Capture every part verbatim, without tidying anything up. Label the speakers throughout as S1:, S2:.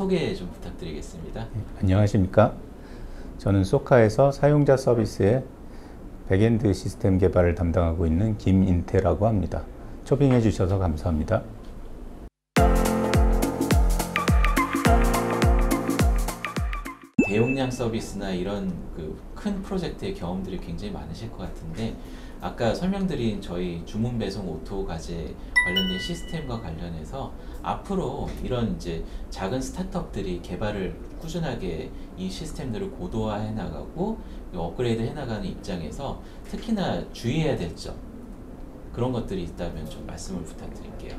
S1: 소개 좀 부탁드리겠습니다.
S2: 네, 안녕하십니까. 저는 소카에서 사용자 서비스의 백엔드 시스템 개발을 담당하고 있는 김인태라고 합니다. 초빙해 주셔서 감사합니다.
S1: 대용량 서비스나 이런 그 큰 프로젝트의 경험들이 굉장히 많으실 것 같은데, 아까 설명드린 저희 주문 배송 오토 과제 관련된 시스템과 관련해서 앞으로 이런 이제 작은 스타트업들이 개발을 꾸준하게 이 시스템들을 고도화해 나가고 업그레이드 해 나가는 입장에서 특히나 주의해야 될 점, 그런 것들이 있다면 좀 말씀을 부탁드릴게요.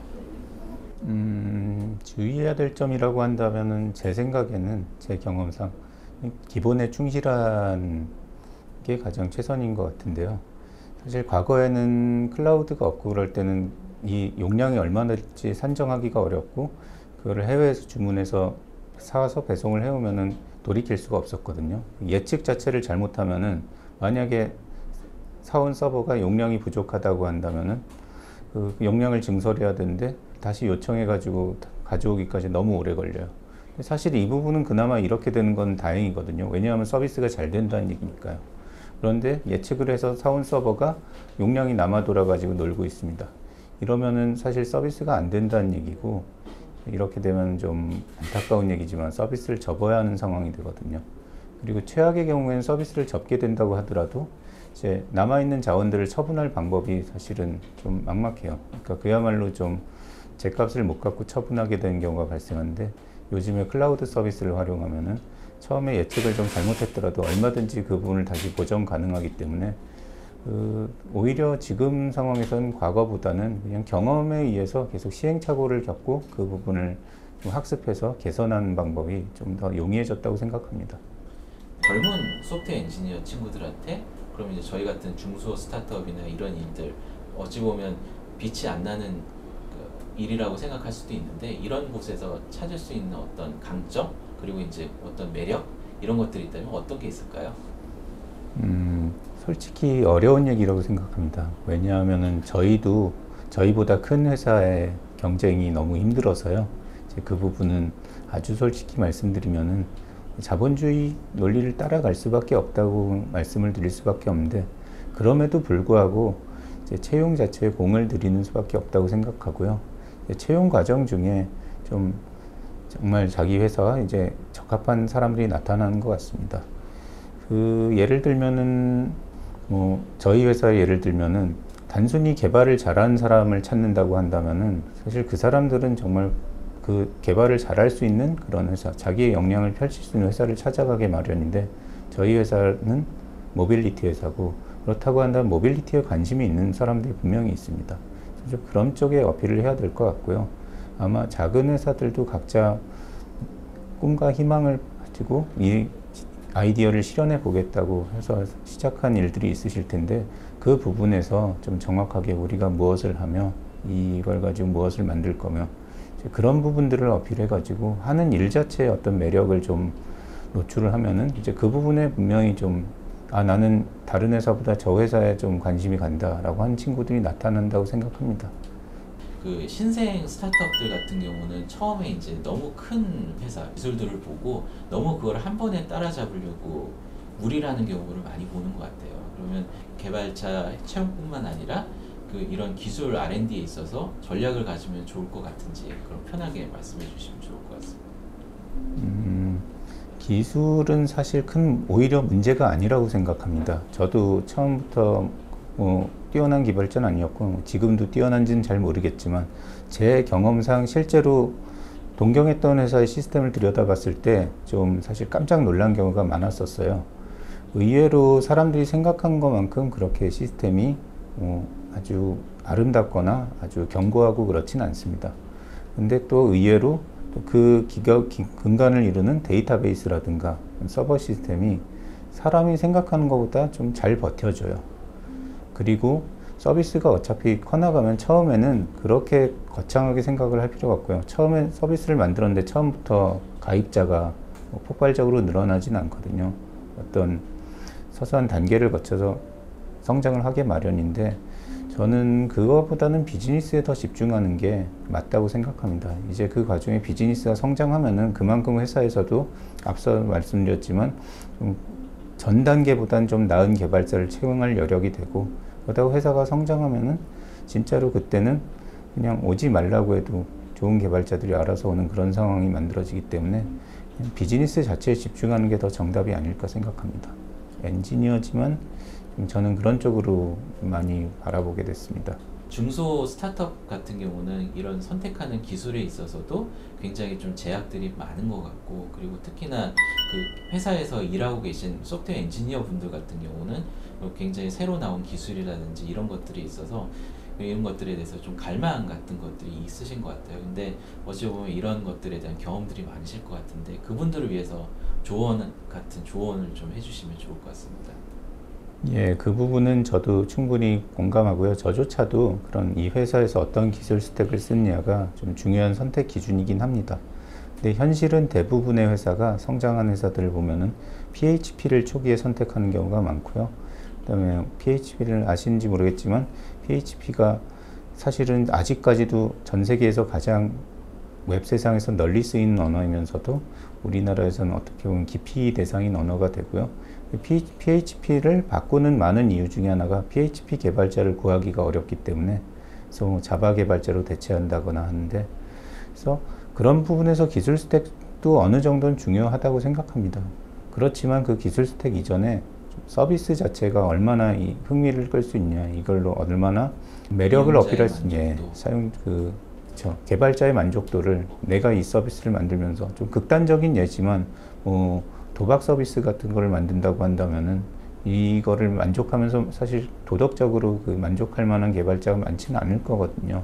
S2: 음, 주의해야 될 점이라고 한다면은 제 생각에는, 제 경험상 기본에 충실한 게 가장 최선인 것 같은데요. 사실 과거에는 클라우드가 없고 그럴 때는 이 용량이 얼마나 될지 산정하기가 어렵고, 그거를 해외에서 주문해서 사와서 배송을 해오면은 돌이킬 수가 없었거든요. 예측 자체를 잘못하면은, 만약에 사온 서버가 용량이 부족하다고 한다면은 그 용량을 증설해야 되는데 다시 요청해 가지고 가져오기까지 너무 오래 걸려요. 사실 이 부분은 그나마 이렇게 되는 건 다행이거든요. 왜냐하면 서비스가 잘 된다는 얘기니까요. 그런데 예측을 해서 사온 서버가 용량이 남아 돌아 가지고 놀고 있습니다. 이러면은 사실 서비스가 안 된다는 얘기고, 이렇게 되면 좀 안타까운 얘기지만 서비스를 접어야 하는 상황이 되거든요. 그리고 최악의 경우에는 서비스를 접게 된다고 하더라도 이제 남아있는 자원들을 처분할 방법이 사실은 좀 막막해요. 그러니까 그야말로 좀 제값을 못 갖고 처분하게 되는 경우가 발생하는데, 요즘에 클라우드 서비스를 활용하면은 처음에 예측을 좀 잘못했더라도 얼마든지 그 부분을 다시 보정 가능하기 때문에, 그 오히려 지금 상황에서는 과거보다는 그냥 경험에 의해서 계속 시행착오를 겪고 그 부분을 좀 학습해서 개선하는 방법이 좀 더 용이해졌다고 생각합니다.
S1: 젊은 소프트웨어 엔지니어 친구들한테, 그럼 이제 저희 같은 중소 스타트업이나 이런 일들, 어찌 보면 빛이 안 나는 그 일이라고 생각할 수도 있는데, 이런 곳에서 찾을 수 있는 어떤 강점, 그리고 이제 어떤 매력, 이런 것들이 있다면 어떤 게 있을까요?
S2: 음, 솔직히 어려운 얘기라고 생각합니다. 왜냐하면은 저희도 저희보다 큰 회사의 경쟁이 너무 힘들어서요. 이제 그 부분은 아주 솔직히 말씀드리면은 자본주의 논리를 따라갈 수밖에 없다고 말씀을 드릴 수밖에 없는데, 그럼에도 불구하고 이제 채용 자체에 공을 들이는 수밖에 없다고 생각하고요. 채용 과정 중에 좀 정말 자기 회사와 이제 적합한 사람들이 나타나는 것 같습니다. 그 예를 들면은 뭐 저희 회사의 예를 들면은 단순히 개발을 잘하는 사람을 찾는다고 한다면은, 사실 그 사람들은 정말 그 개발을 잘할 수 있는 그런 회사, 자기의 역량을 펼칠 수 있는 회사를 찾아가게 마련인데, 저희 회사는 모빌리티 회사고, 그렇다고 한다면 모빌리티에 관심이 있는 사람들이 분명히 있습니다. 그래서 그런 쪽에 어필을 해야 될 것 같고요. 아마 작은 회사들도 각자 꿈과 희망을 가지고 이 아이디어를 실현해 보겠다고 해서 시작한 일들이 있으실 텐데, 그 부분에서 좀 정확하게 우리가 무엇을 하며 이걸 가지고 무엇을 만들 거며, 그런 부분들을 어필해 가지고 하는 일 자체의 어떤 매력을 좀 노출을 하면은, 이제 그 부분에 분명히 좀 아, 나는 다른 회사보다 저 회사에 좀 관심이 간다라고 하는 친구들이 나타난다고 생각합니다.
S1: 그 신생 스타트업들 같은 경우는 처음에 이제 너무 큰 회사 기술들을 보고 너무 그걸 한 번에 따라잡으려고 무리라는 경우를 많이 보는 것 같아요. 그러면 개발자 채용뿐만 아니라 그 이런 기술 알 앤 디에 있어서 전략을 가지면 좋을 것 같은지, 그럼 편하게 말씀해 주시면 좋을 것 같습니다.
S2: 음, 기술은 사실 큰 오히려 문제가 아니라고 생각합니다. 저도 처음부터 뭐 뛰어난 개발자는 아니었고, 지금도 뛰어난지는 잘 모르겠지만 제 경험상 실제로 동경했던 회사의 시스템을 들여다봤을 때 좀 사실 깜짝 놀란 경우가 많았었어요. 의외로 사람들이 생각한 것만큼 그렇게 시스템이 어, 아주 아름답거나 아주 견고하고 그렇진 않습니다. 근데 또 의외로 또 그 근간을 이루는 데이터베이스라든가 서버 시스템이 사람이 생각하는 것보다 좀 잘 버텨줘요. 그리고 서비스가 어차피 커나가면 처음에는 그렇게 거창하게 생각을 할 필요가 없고요. 처음에 서비스를 만들었는데 처음부터 가입자가 뭐 폭발적으로 늘어나진 않거든요. 어떤 서서한 단계를 거쳐서 성장을 하게 마련인데, 저는 그거보다는 비즈니스에 더 집중하는 게 맞다고 생각합니다. 이제 그 과정에 비즈니스가 성장하면은 그만큼 회사에서도 앞서 말씀드렸지만 좀 전 단계보다는 좀 나은 개발자를 채용할 여력이 되고, 그러다가 회사가 성장하면은 진짜로 그때는 그냥 오지 말라고 해도 좋은 개발자들이 알아서 오는 그런 상황이 만들어지기 때문에 비즈니스 자체에 집중하는 게 더 정답이 아닐까 생각합니다. 엔지니어지만 저는 그런 쪽으로 많이 바라보게 됐습니다.
S1: 중소 스타트업 같은 경우는 이런 선택하는 기술에 있어서도 굉장히 좀 제약들이 많은 것 같고, 그리고 특히나 그 회사에서 일하고 계신 소프트웨어 엔지니어 분들 같은 경우는 굉장히 새로 나온 기술이라든지 이런 것들이 있어서 이런 것들에 대해서 좀 갈망 같은 것들이 있으신 것 같아요. 근데 어찌 보면 이런 것들에 대한 경험들이 많으실 것 같은데, 그분들을 위해서 조언 같은 조언을 좀 해주시면 좋을 것 같습니다.
S2: 예, 그 부분은 저도 충분히 공감하고요. 저조차도 그런 이 회사에서 어떤 기술 스택을 쓰느냐가 좀 중요한 선택 기준이긴 합니다. 근데 현실은 대부분의 회사가 성장한 회사들을 보면은 피에이치피를 초기에 선택하는 경우가 많고요. 그다음에 피에이치피를 아시는지 모르겠지만 피에이치피가 사실은 아직까지도 전 세계에서 가장 웹 세상에서 널리 쓰이는 언어이면서도 우리나라에서는 어떻게 보면 기피 대상인 언어가 되고요. 피에이치피를 바꾸는 많은 이유 중에 하나가 피에이치피 개발자를 구하기가 어렵기 때문에, 그래서 자바 개발자로 대체한다거나 하는데, 그래서 그런 부분에서 기술 스택도 어느 정도는 중요하다고 생각합니다. 그렇지만 그 기술 스택 이전에 서비스 자체가 얼마나 이 흥미를 끌 수 있냐, 이걸로 얼마나 매력을 어필할 수 있냐, 사용 그 그렇죠. 개발자의 만족도를, 내가 이 서비스를 만들면서 좀 극단적인 예지만 뭐 도박 서비스 같은 거를 만든다고 한다면은 이거를 만족하면서 사실 도덕적으로 그 만족할 만한 개발자가 많지는 않을 거거든요.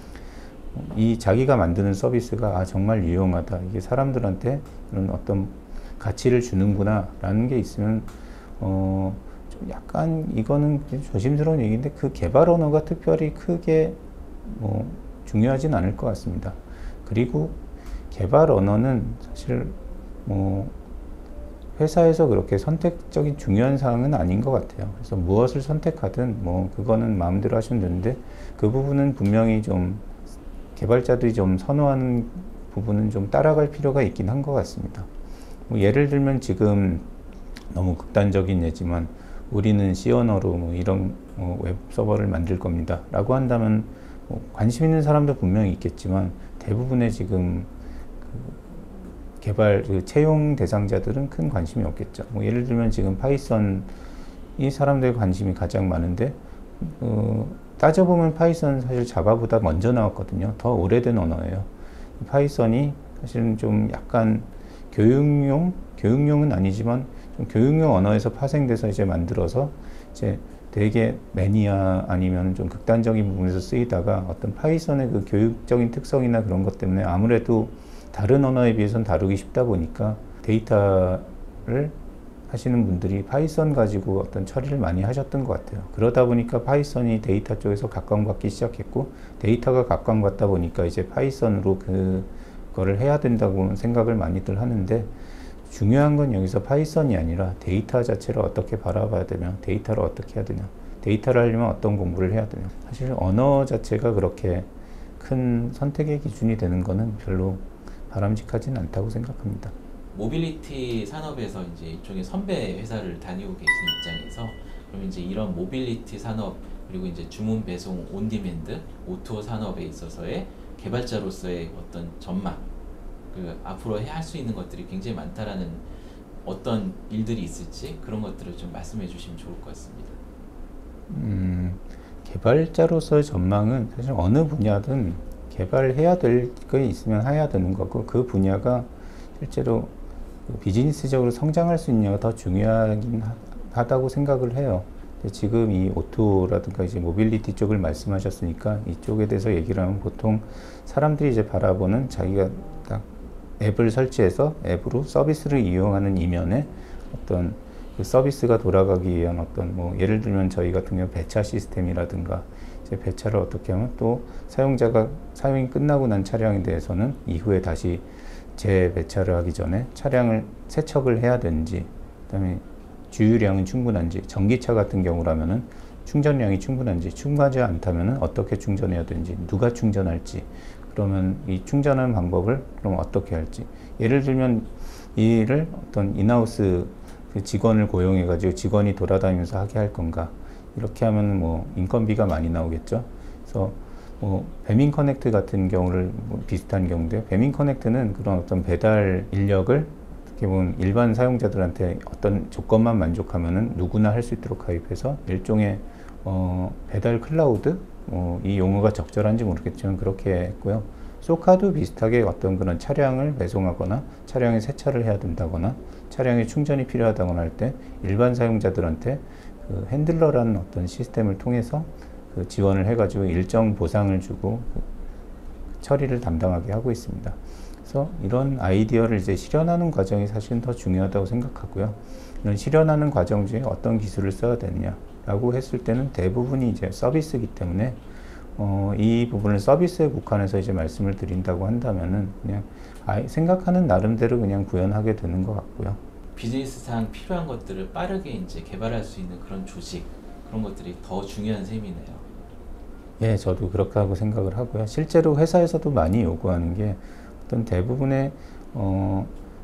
S2: 이 자기가 만드는 서비스가 아 정말 유용하다, 이게 사람들한테 그런 어떤 가치를 주는구나 라는 게 있으면 어 좀 약간 이거는 조심스러운 얘기인데 그 개발 언어가 특별히 크게 뭐 중요하진 않을 것 같습니다. 그리고 개발 언어는 사실 뭐 회사에서 그렇게 선택적인 중요한 사항은 아닌 것 같아요. 그래서 무엇을 선택하든 뭐 그거는 마음대로 하시면 되는데, 그 부분은 분명히 좀 개발자들이 좀 선호하는 부분은 좀 따라갈 필요가 있긴 한 것 같습니다. 뭐 예를 들면 지금 너무 극단적인 예지만 우리는 C 언어로 뭐 이런 뭐 웹 서버를 만들 겁니다 라고 한다면 뭐 관심 있는 사람도 분명히 있겠지만 대부분의 지금 그 개발 그 채용 대상자들은 큰 관심이 없겠죠. 뭐 예를 들면 지금 파이썬이 사람들의 관심이 가장 많은데, 어, 따져보면 파이썬은 사실 자바보다 먼저 나왔거든요. 더 오래된 언어예요. 파이썬이 사실은 좀 약간 교육용, 교육용은 아니지만 좀 교육용 언어에서 파생돼서 이제 만들어서 이제 되게 매니아 아니면 좀 극단적인 부분에서 쓰이다가 어떤 파이썬의 그 교육적인 특성이나 그런 것 때문에 아무래도 다른 언어에 비해서는 다루기 쉽다 보니까 데이터를 하시는 분들이 파이썬 가지고 어떤 처리를 많이 하셨던 것 같아요. 그러다 보니까 파이썬이 데이터 쪽에서 각광받기 시작했고, 데이터가 각광받다 보니까 이제 파이썬으로 그거를 해야 된다고 생각을 많이들 하는데, 중요한 건 여기서 파이썬이 아니라 데이터 자체를 어떻게 바라봐야 되냐, 데이터를 어떻게 해야 되냐, 데이터를 하려면 어떤 공부를 해야 되냐. 사실 언어 자체가 그렇게 큰 선택의 기준이 되는 거는 별로 바람직하진 않다고 생각합니다.
S1: 모빌리티 산업에서 이제 일종의 선배 회사를 다니고 계신 입장에서, 그럼 이제 이런 모빌리티 산업 그리고 이제 주문 배송 온디맨드 오토 산업에 있어서의 개발자로서의 어떤 전망, 그 앞으로 할 수 있는 것들이 굉장히 많다라는 어떤 일들이 있을지 그런 것들을 좀 말씀해 주시면 좋을 것 같습니다.
S2: 음, 개발자로서의 전망은 사실 어느 분야든 개발해야 될 게 있으면 해야 되는 거고, 그 분야가 실제로 비즈니스적으로 성장할 수 있냐가 더 중요하긴 하다고 생각을 해요. 근데 지금 이 오토라든가 이제 모빌리티 쪽을 말씀하셨으니까 이쪽에 대해서 얘기를 하면 보통 사람들이 이제 바라보는 자기가 딱 앱을 설치해서 앱으로 서비스를 이용하는 이면에 어떤 그 서비스가 돌아가기 위한 어떤 뭐 예를 들면 저희 같은 경우 배차 시스템이라든가 이제 배차를 어떻게 하면 또 사용자가 사용이 끝나고 난 차량에 대해서는 이후에 다시 재배차를 하기 전에 차량을 세척을 해야 되는지, 그다음에 주유량은 충분한지, 전기차 같은 경우라면은 충전량이 충분한지, 충분하지 않다면 어떻게 충전해야 되는지, 누가 충전할지, 그러면 이 충전하는 방법을 그럼 어떻게 할지. 예를 들면 이를 어떤 인하우스 그 직원을 고용해 가지고 직원이 돌아다니면서 하게 할 건가, 이렇게 하면 뭐 인건비가 많이 나오겠죠. 그래서 뭐 배민 커넥트 같은 경우를 뭐 비슷한 경우인데, 배민 커넥트는 그런 어떤 배달 인력을 어떻게 보면 일반 사용자들한테 어떤 조건만 만족하면은 누구나 할 수 있도록 가입해서 일종의 어 배달 클라우드, 어 이 용어가 적절한지 모르겠지만 그렇게 했고요. 소카도 비슷하게 어떤 그런 차량을 배송하거나 차량에 세차를 해야 된다거나 차량에 충전이 필요하다거나 할 때 일반 사용자들한테 그 핸들러라는 어떤 시스템을 통해서 그 지원을 해가지고 일정 보상을 주고 그 처리를 담당하게 하고 있습니다. 그래서 이런 아이디어를 이제 실현하는 과정이 사실은 더 중요하다고 생각하고요. 이런 실현하는 과정 중에 어떤 기술을 써야 되느냐라고 했을 때는 대부분이 이제 서비스이기 때문에 어, 이 부분을 서비스에 국한해서 이제 말씀을 드린다고 한다면은 그냥 아이, 생각하는 나름대로 그냥 구현하게 되는 것 같고요.
S1: 비즈니스상 필요한 것들을 빠르게 이제 개발할 수 있는 그런 조직, 그런 것들이 더 중요한 셈이네요.
S2: 예, 저도 그렇게 하고 생각을 하고요. 실제로 회사에서도 많이 요구하는 게 어떤 대부분의 어,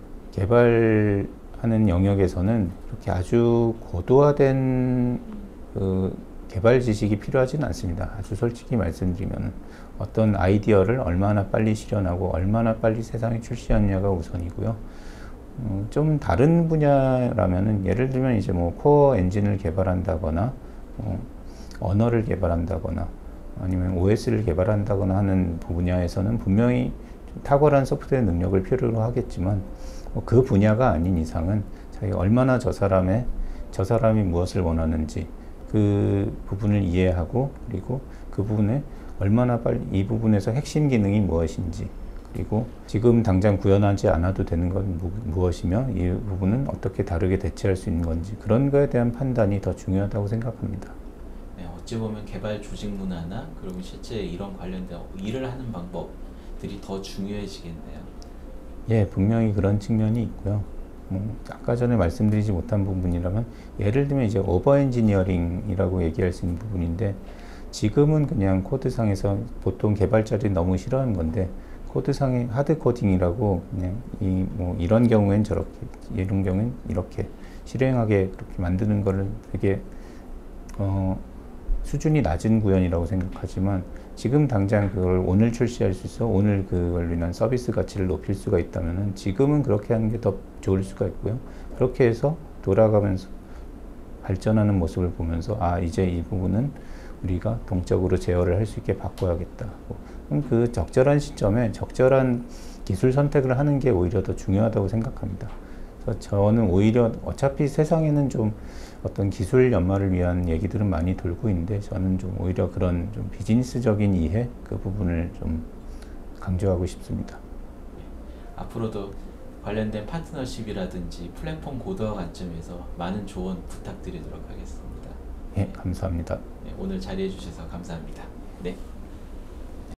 S2: 개발하는 영역에서는 이렇게 아주 고도화된 그 개발 지식이 필요하지는 않습니다. 아주 솔직히 말씀드리면 어떤 아이디어를 얼마나 빨리 실현하고 얼마나 빨리 세상에 출시하느냐가 우선이고요. 음, 좀 다른 분야라면은 예를 들면 이제 뭐 코어 엔진을 개발한다거나 어, 언어를 개발한다거나 아니면 오에스를 개발한다거나 하는 분야에서는 분명히 탁월한 소프트웨어 능력을 필요로 하겠지만 뭐 그 분야가 아닌 이상은 자기가 얼마나 저 사람의 저 사람이 무엇을 원하는지 그 부분을 이해하고, 그리고 그 부분에 얼마나 빨리 이 부분에서 핵심 기능이 무엇인지, 그리고 지금 당장 구현하지 않아도 되는 건 무, 무엇이며 이 부분은 어떻게 다르게 대체할 수 있는 건지, 그런 거에 대한 판단이 더 중요하다고 생각합니다.
S1: 네, 어찌 보면 개발 조직 문화나 그리고 실제 이런 관련된 일을 하는 방법들이 더 중요해지겠네요.
S2: 예, 분명히 그런 측면이 있고요. 뭐 아까 전에 말씀드리지 못한 부분이라면 예를 들면 이제 오버 엔지니어링이라고 얘기할 수 있는 부분인데, 지금은 그냥 코드상에서 보통 개발자들이 너무 싫어하는 건데 코드상의 하드 코딩이라고 그냥 이 뭐 이런 경우엔 저렇게 이런 경우엔 이렇게 실행하게 그렇게 만드는 거를 되게 어 수준이 낮은 구현이라고 생각하지만, 지금 당장 그걸 오늘 출시할 수 있어 오늘 그걸로 인한 서비스 가치를 높일 수가 있다면은 지금은 그렇게 하는 게 더 좋을 수가 있고요. 그렇게 해서 돌아가면서 발전하는 모습을 보면서 아, 이제 이 부분은 우리가 동적으로 제어를 할 수 있게 바꿔야겠다. 그럼 그 적절한 시점에 적절한 기술 선택을 하는 게 오히려 더 중요하다고 생각합니다. 그래서 저는 오히려 어차피 세상에는 좀 어떤 기술 연마를 위한 얘기들은 많이 돌고 있는데, 저는 좀 오히려 그런 좀 비즈니스적인 이해 그 부분을 좀 강조하고 싶습니다.
S1: 앞으로도 관련된 파트너십이라든지 플랫폼 고도화 관점에서 많은 조언 부탁드리도록 하겠습니다.
S2: 예, 감사합니다.
S1: 네, 오늘 자리해 주셔서 감사합니다. 네.